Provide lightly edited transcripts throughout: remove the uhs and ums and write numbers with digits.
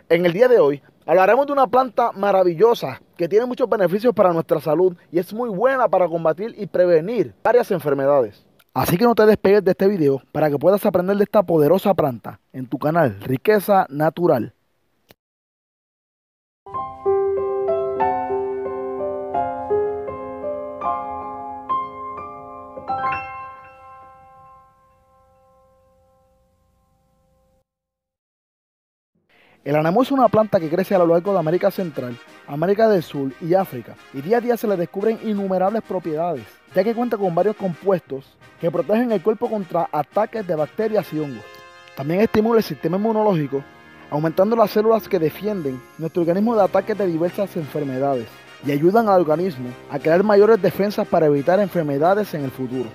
En el día de hoy hablaremos de una planta maravillosa que tiene muchos beneficios para nuestra salud y es muy buena para combatir y prevenir varias enfermedades. Así que no te despegues de este video para que puedas aprender de esta poderosa planta en tu canal Riqueza Natural. El anamu es una planta que crece a lo largo de América Central, América del Sur y África, y día a día se le descubren innumerables propiedades, ya que cuenta con varios compuestos que protegen el cuerpo contra ataques de bacterias y hongos. También estimula el sistema inmunológico, aumentando las células que defienden nuestro organismo de ataques de diversas enfermedades y ayudan al organismo a crear mayores defensas para evitar enfermedades en el futuro.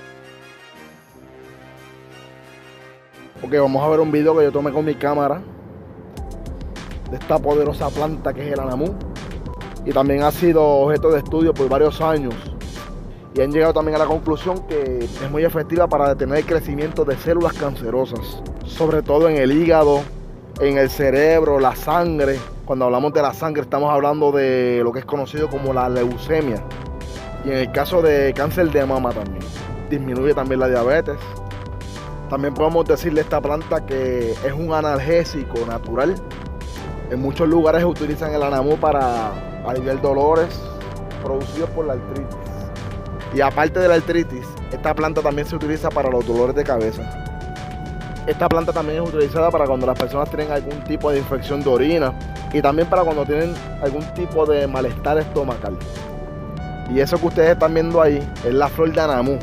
Ok, vamos a ver un video que yo tomé con mi cámara de esta poderosa planta que es el anamu, y también ha sido objeto de estudio por varios años y han llegado también a la conclusión que es muy efectiva para detener el crecimiento de células cancerosas, sobre todo en el hígado, en el cerebro, la sangre. Cuando hablamos de la sangre estamos hablando de lo que es conocido como la leucemia, y en el caso de cáncer de mama también disminuye también la diabetes. También podemos decirle a esta planta que es un analgésico natural. En muchos lugares se utilizan el anamu para aliviar dolores producidos por la artritis. Y aparte de la artritis, esta planta también se utiliza para los dolores de cabeza. Esta planta también es utilizada para cuando las personas tienen algún tipo de infección de orina y también para cuando tienen algún tipo de malestar estomacal. Y eso que ustedes están viendo ahí es la flor de anamu.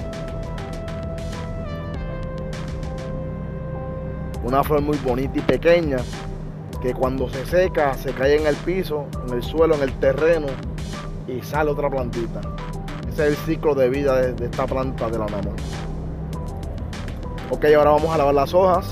Una flor muy bonita y pequeña, que cuando se seca se cae en el piso, en el suelo, en el terreno y sale otra plantita. Ese es el ciclo de vida de esta planta del anamu. Ok, ahora vamos a lavar las hojas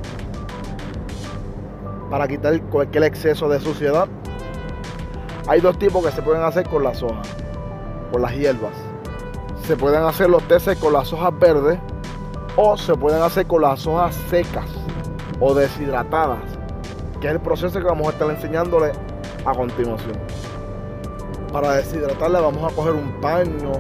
para quitar cualquier exceso de suciedad. Hay dos tipos que se pueden hacer con las hojas, con las hierbas. Se pueden hacer los teces con las hojas verdes o se pueden hacer con las hojas secas o deshidratadas, que es el proceso que vamos a estar enseñándole a continuación. Para deshidratarla vamos a coger un paño,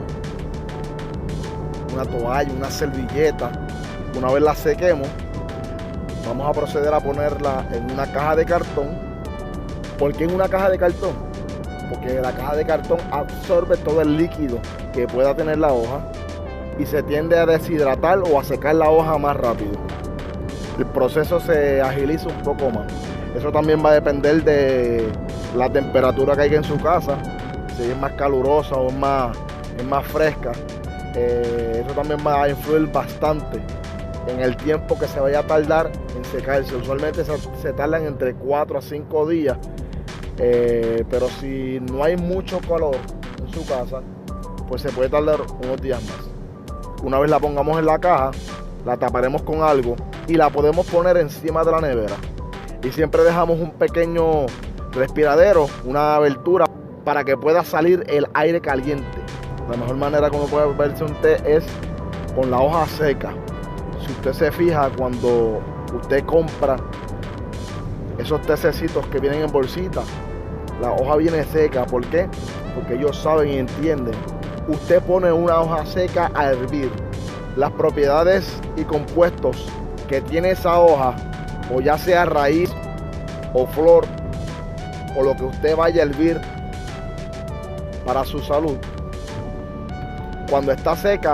una toalla, una servilleta. Una vez la sequemos, vamos a proceder a ponerla en una caja de cartón. ¿Por qué en una caja de cartón? Porque la caja de cartón absorbe todo el líquido que pueda tener la hoja y se tiende a deshidratar o a secar la hoja más rápido. El proceso se agiliza un poco más. Eso también va a depender de la temperatura que haya en su casa, si es más calurosa o es más fresca. Eso también va a influir bastante en el tiempo que se vaya a tardar en secarse. Usualmente se tardan entre 4 a 5 días, pero si no hay mucho calor en su casa, pues se puede tardar unos días más. Una vez la pongamos en la caja, la taparemos con algo y la podemos poner encima de la nevera. Y siempre dejamos un pequeño respiradero, una abertura, para que pueda salir el aire caliente. La mejor manera como puede verse un té es con la hoja seca. Si usted se fija, cuando usted compra esos tececitos que vienen en bolsita, la hoja viene seca. ¿Por qué? Porque ellos saben y entienden. Usted pone una hoja seca a hervir. Las propiedades y compuestos que tiene esa hoja, o ya sea raíz o flor o lo que usted vaya a hervir para su salud, cuando está seca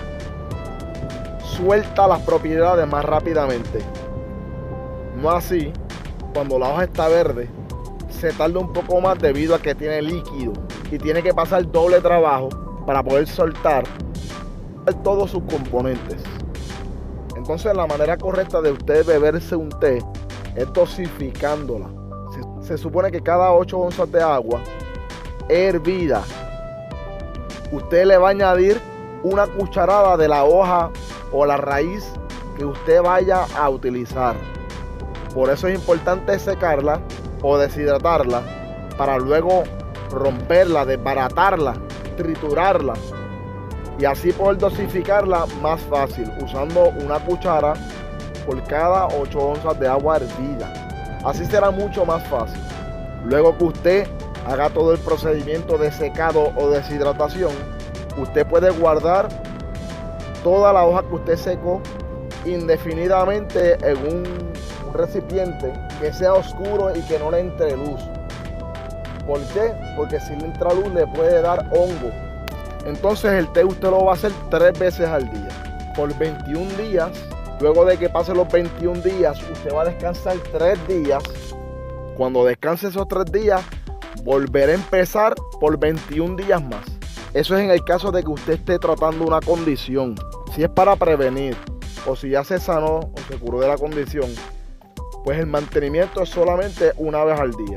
suelta las propiedades más rápidamente. No así cuando la hoja está verde, se tarda un poco más debido a que tiene líquido y tiene que pasar doble trabajo para poder soltar todos sus componentes. Entonces la manera correcta de usted beberse un té es dosificándola. Se supone que cada 8 onzas de agua hervida, usted le va a añadir una cucharada de la hoja o la raíz que usted vaya a utilizar. Por eso es importante secarla o deshidratarla para luego romperla, desbaratarla, triturarla y así poder dosificarla más fácil, usando una cuchara por cada 8 onzas de agua hervida. Así será mucho más fácil. Luego que usted haga todo el procedimiento de secado o deshidratación, usted puede guardar toda la hoja que usted secó indefinidamente en un recipiente que sea oscuro y que no le entre luz. ¿Por qué? Porque si le entra luz le puede dar hongo. Entonces el té usted lo va a hacer 3 veces al día, por 21 días. Luego de que pasen los 21 días, usted va a descansar 3 días. Cuando descanse esos 3 días, volverá a empezar por 21 días más. Eso es en el caso de que usted esté tratando una condición. Si es para prevenir, o si ya se sanó o se curó de la condición, pues el mantenimiento es solamente una vez al día.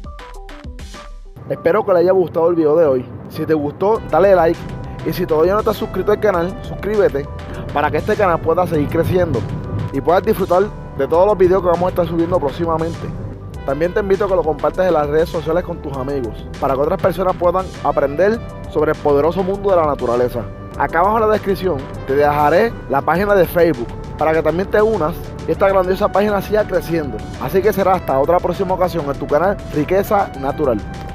Espero que le haya gustado el video de hoy. Si te gustó, dale like. Y si todavía no te has suscrito al canal, suscríbete para que este canal pueda seguir creciendo y puedas disfrutar de todos los videos que vamos a estar subiendo próximamente. También te invito a que lo compartas en las redes sociales con tus amigos para que otras personas puedan aprender sobre el poderoso mundo de la naturaleza. Acá abajo en la descripción te dejaré la página de Facebook para que también te unas y esta grandiosa página siga creciendo. Así que será hasta otra próxima ocasión en tu canal Riqueza Natural.